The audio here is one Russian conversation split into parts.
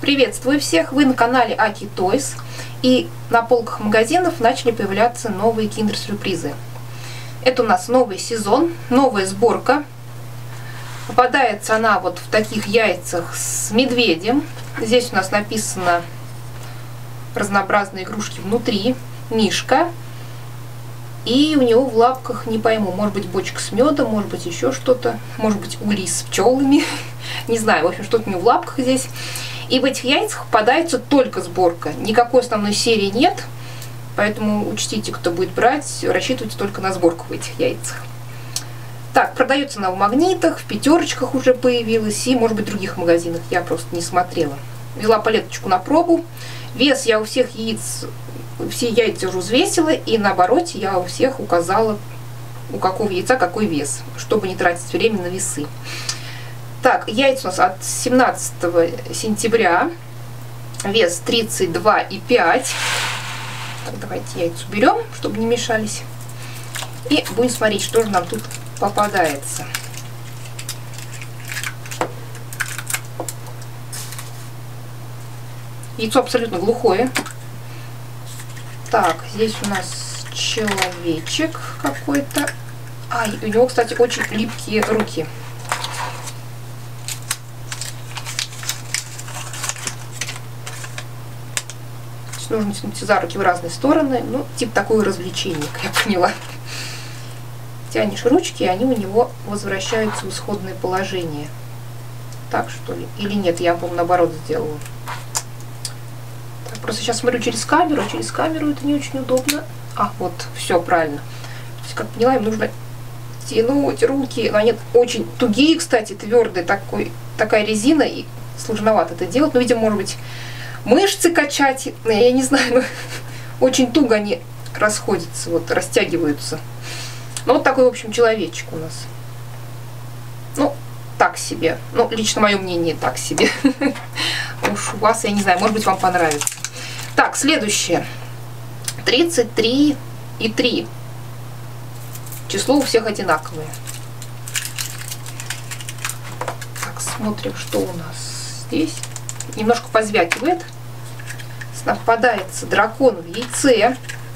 Приветствую всех! Вы на канале Aki Toys, и на полках магазинов начали появляться новые киндер-сюрпризы. Это у нас новый сезон, новая сборка. Попадается она вот в таких яйцах с медведем. Здесь у нас написано разнообразные игрушки внутри, мишка. И у него в лапках, не пойму, может быть бочка с медом, может быть еще что-то, может быть улей с пчелами. Не знаю, в общем, что-то у него в лапках здесь. И в этих яйцах попадается только сборка. Никакой основной серии нет. Поэтому учтите, кто будет брать, рассчитывайте только на сборку в этих яйцах. Так, продается она в Магнитах, в Пятерочках уже появилась, и, может быть, в других магазинах. Я просто не смотрела. Взяла палеточку на пробу. Вес я у всех яиц, все яйца уже взвесила, и на обороте я у всех указала, у какого яйца какой вес, чтобы не тратить время на весы. Так, яйца у нас от 17 сентября, вес 32,5. Так, давайте яйца уберем, чтобы не мешались. И будем смотреть, что же нам тут попадается. Яйцо абсолютно глухое. Так, здесь у нас человечек какой-то. А, у него, кстати, очень липкие руки. Нужно тянуть за руки в разные стороны. Ну, типа такое развлечение, как я поняла. Тянешь ручки, и они у него возвращаются в исходное положение. Так, что ли? Или нет, я, по-моему, наоборот сделала. Так, просто сейчас смотрю через камеру, а через камеру это не очень удобно. А, вот, все правильно. То есть, как поняла, им нужно тянуть руки. Но они очень тугие, кстати, твердые. Такая резина, и сложновато это делать. Но, видимо, может быть, мышцы качать, я не знаю, но очень туго они расходятся, вот, растягиваются. Ну, вот такой, в общем, человечек у нас. Ну, так себе. Ну, лично мое мнение, так себе. Уж у вас, я не знаю, может быть, вам понравится. Так, следующее. 33,3. Число у всех одинаковое. Так, смотрим, что у нас здесь. Немножко позвякивает. Попадается дракон в яйце.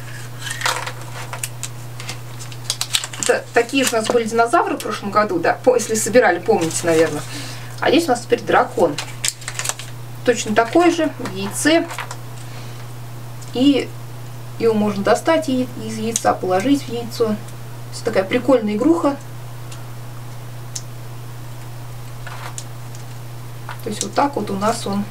Это такие же у нас были динозавры в прошлом году, да, если собирали, помните, наверное. А здесь у нас теперь дракон. Точно такой же, в яйце. И его можно достать из яйца, положить в яйцо. Это такая прикольная игруха. То есть вот так вот у нас он.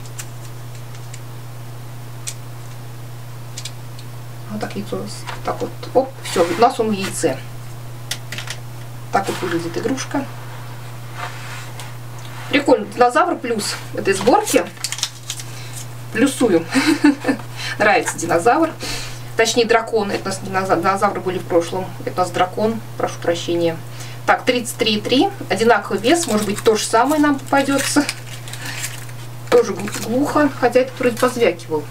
Вот так яйцо. Так вот. Оп, все, у нас он в яйце. Так вот выглядит игрушка. Прикольно. Динозавр плюс этой сборки. Плюсую. Нравится динозавр. Точнее, дракон. Это у нас динозавры были в прошлом. Это у нас дракон. Прошу прощения. Так, 33,3. Одинаковый вес. Может быть, то же самое нам попадется. Тоже глухо, хотя это вроде позвякивал.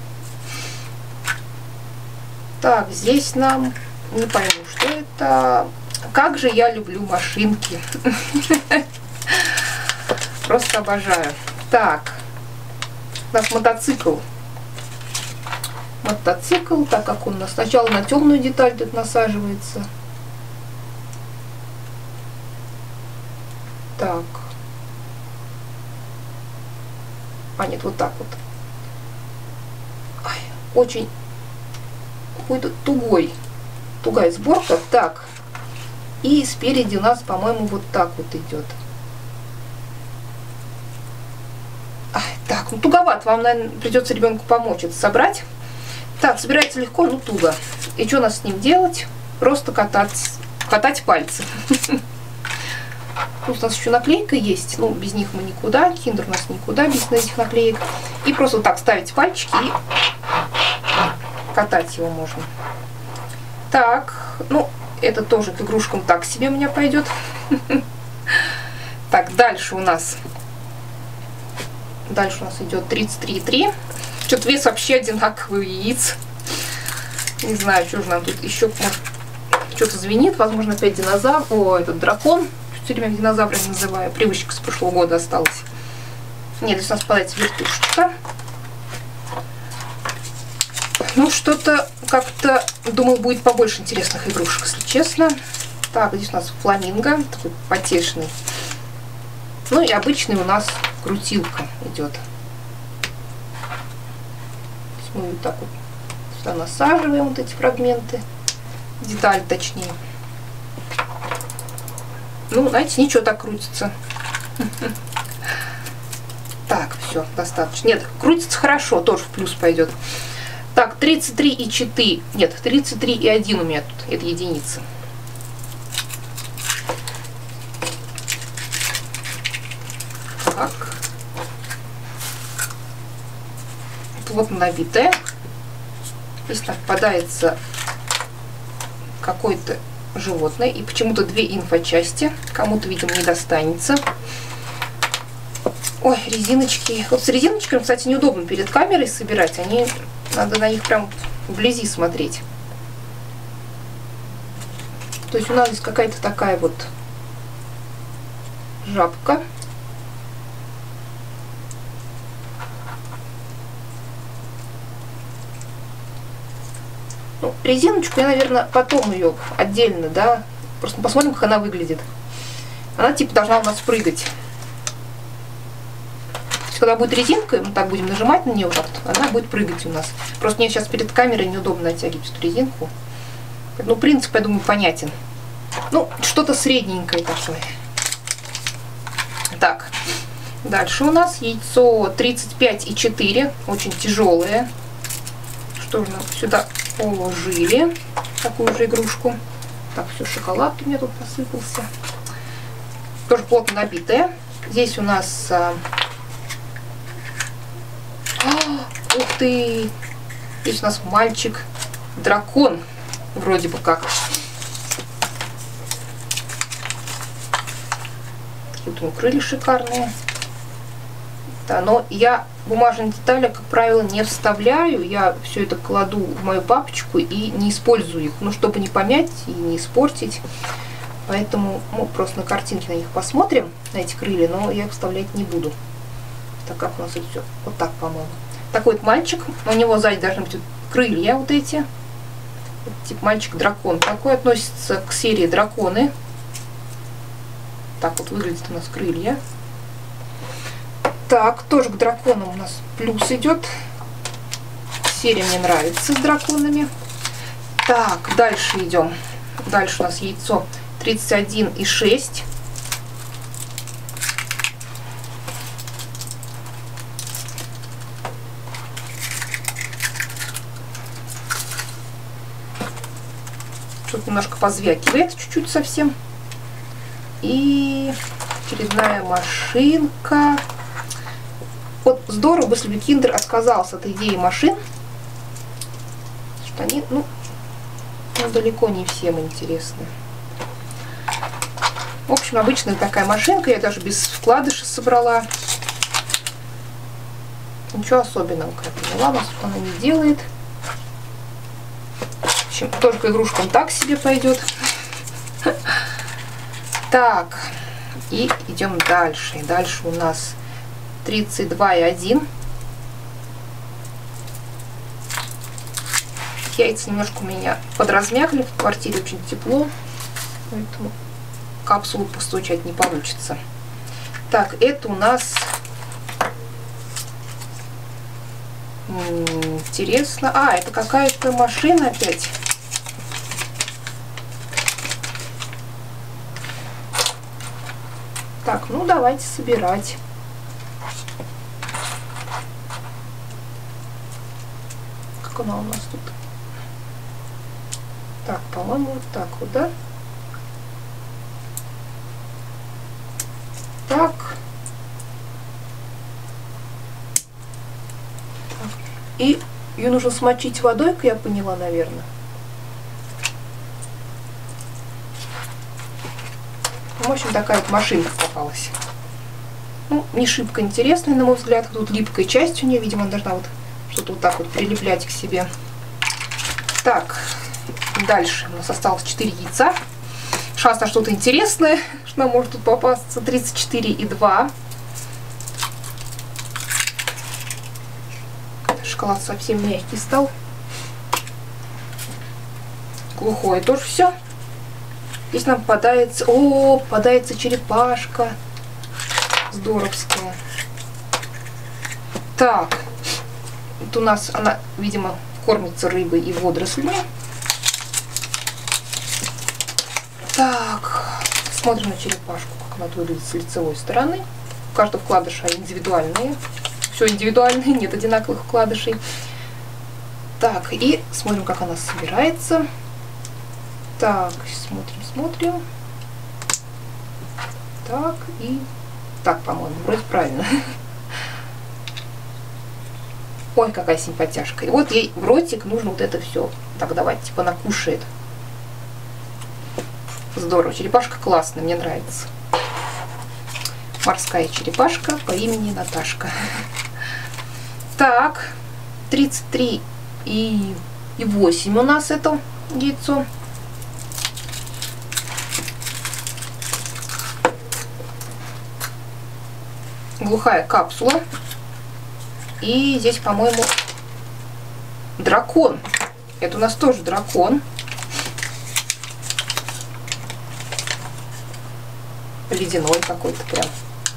Так, здесь нам, не пойму, что это. Как же я люблю машинки. Просто обожаю. Так, у нас мотоцикл. Мотоцикл, так как он у нас сначала на темную деталь тут насаживается. Так. А, нет, вот так вот. Ай, очень какой-то тугая сборка. Так. И спереди у нас, по-моему, вот так вот идет. Ай, так, ну туговато. Вам, наверное, придется ребенку помочь это собрать. Так, собирается легко, но туго. И что у нас с ним делать? Просто катать пальцы. Тут у нас еще наклейка есть, ну, без них мы никуда, киндер у нас никуда без этих наклеек. И просто вот так ставить пальчики и катать его можно. Так, ну, это тоже к игрушкам так себе у меня пойдет. Так, дальше у нас идет 33,3. Что-то вес вообще одинаковый яиц. Не знаю, что же нам тут еще, может, что-то звенит, возможно, опять динозавр. О, этот дракон. Все время динозаврами называю. Привычка с прошлого года осталась. Нет, здесь у нас попадается вертушечка. Ну, что-то как-то, думал, будет побольше интересных игрушек, если честно. Так, здесь у нас фламинго, такой потешный. Ну и обычный у нас крутилка идет. Мы вот так вот сюда насаживаем вот эти фрагменты, деталь точнее. Ну, знаете, ничего, так крутится. Так, все, достаточно. Нет, крутится хорошо, тоже в плюс пойдет. Так, 33,4. Нет, 33,1 у меня тут. Это единица. Так. Плотно набитая. Здесь попадается какое-то животное. И почему-то 2 инфочасти. Кому-то, видимо, не достанется. Ой, резиночки. Вот с резиночками, кстати, неудобно перед камерой собирать. Надо на них прям вблизи смотреть. То есть у нас здесь какая-то такая вот жабка. Ну, резиночку я, наверное, потом ее отдельно, да. Просто посмотрим, как она выглядит. Она типа должна у нас прыгать. Когда будет резинка, мы так будем нажимать на нее, вот, она будет прыгать у нас. Просто мне сейчас перед камерой неудобно натягивать эту резинку. Ну, принцип, я думаю, понятен. Ну, что-то средненькое такое. Так, дальше у нас яйцо 35,4, очень тяжелое. Что же нам сюда положили? Такую же игрушку. Так, все, шоколад у меня тут посыпался. Тоже плотно набитая. Здесь у нас... Ух ты! Здесь у нас мальчик-дракон, вроде бы как. Такие вот у него крылья шикарные. Да, но я бумажные детали, как правило, не вставляю. Я все это кладу в мою папочку и не использую их. Ну, чтобы не помять и не испортить. Поэтому мы просто на картинке на них посмотрим, на эти крылья, но я их вставлять не буду. Так как у нас это все вот так, по-моему. Такой вот мальчик, у него сзади должны быть крылья вот эти. Типа мальчик-дракон. Такой относится к серии драконы. Так вот выглядят у нас крылья. Так, тоже к драконам у нас плюс идет. Серия мне нравится с драконами. Так, дальше идем. Дальше у нас яйцо 31,6. Тут немножко позвякивает, чуть-чуть совсем. И очередная машинка. Вот здорово, если бы Kinder отказался от идеи машин. Что они, ну, далеко не всем интересны. В общем, обычная такая машинка. Я даже без вкладыша собрала. Ничего особенного, как я поняла, у нас она не делает. В общем, тоже к игрушкам так себе пойдет. Так, и идем дальше. Дальше у нас 32,1. Яйца немножко у меня подразмякли. В квартире очень тепло, поэтому капсулу постучать не получится. Так, это у нас... Интересно. А, это какая-то машина опять. Так, ну давайте собирать. Как она у нас тут? Так, по-моему, вот так вот, да? Так. И ее нужно смочить водой, как я поняла, наверное. В общем, такая вот машинка попалась. Ну, не шибко интересная, на мой взгляд. Тут липкая часть у нее, видимо, она должна вот что-то вот так вот прилеплять к себе. Так, дальше у нас осталось 4 яйца. Шанс на что-то интересное, что нам может тут попасться. 34,2. Шоколад совсем мягкий стал. глухое тоже все. Здесь нам попадается, о, попадается черепашка здоровская. Так, это у нас она, видимо, кормится рыбой и водорослями. Так, смотрим на черепашку, как она выглядит с лицевой стороны. У каждого вкладыша индивидуальные. Все индивидуальные, нет одинаковых вкладышей. Так, и смотрим, как она собирается. Так, смотрим. Так, и... Так, по-моему, вроде правильно. Ой, какая симпатяшка. И вот ей в ротик нужно вот это все. Так, давайте, типа, она кушает. Здорово. Черепашка классная, мне нравится. Морская черепашка по имени Наташка. Так, 33,8 у нас это яйцо. Глухая капсула. И здесь, по-моему, дракон. Это у нас тоже дракон. Ледяной какой-то прям.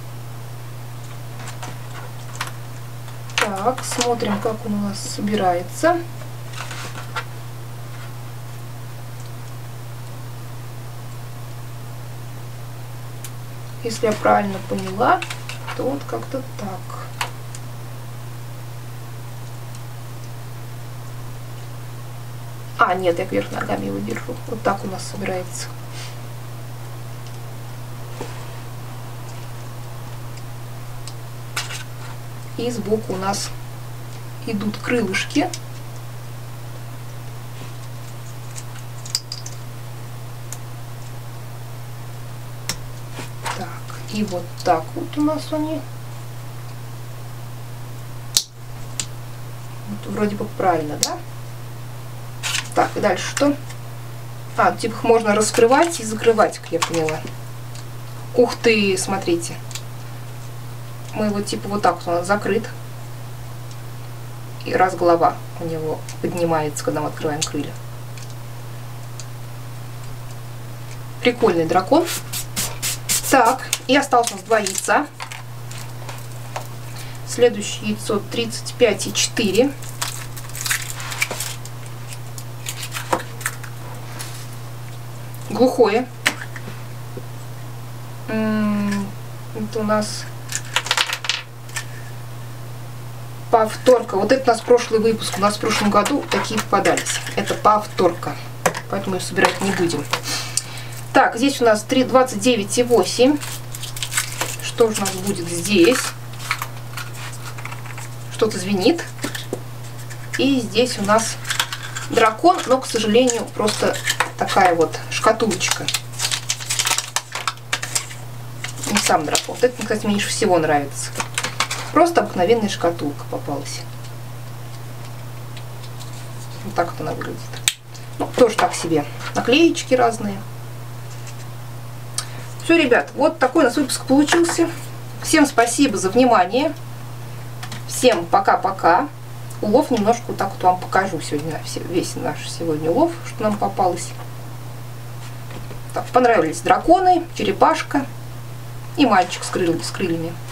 Так, смотрим, как он у нас собирается. Если я правильно поняла, то вот как-то так. А, нет, я вверх ногами его держу. Вот так у нас собирается. И сбоку у нас идут крылышки. Так, и вот так вот у нас они. Вот, вроде бы правильно, да? Так, и дальше что? А, типа их можно раскрывать и закрывать, как я поняла. Ух ты, смотрите. Мы его типа вот так вот, он закрыт. И раз голова у него поднимается, когда мы открываем крылья. Прикольный дракон. Так, и осталось у нас 2 яйца. Следующее яйцо 35,4. Глухое. Это у нас повторка. Вот это у нас прошлый выпуск. У нас в прошлом году такие попадались. Это повторка. Поэтому ее собирать не будем. Так, здесь у нас 29,8. Что же у нас будет здесь? Что-то звенит. И здесь у нас дракон, но, к сожалению, просто такая вот шкатулочка. Не сам дракон. Вот это, кстати, мне меньше всего нравится. Просто обыкновенная шкатулка попалась. Вот так вот она выглядит. Ну, тоже так себе. Наклеечки разные. Все, ребят, вот такой у нас выпуск получился. Всем спасибо за внимание. Всем пока-пока. Улов немножко вот так вот вам покажу сегодня. Весь наш сегодня улов, что нам попалось. Так, понравились драконы, черепашка и мальчик с крыльями.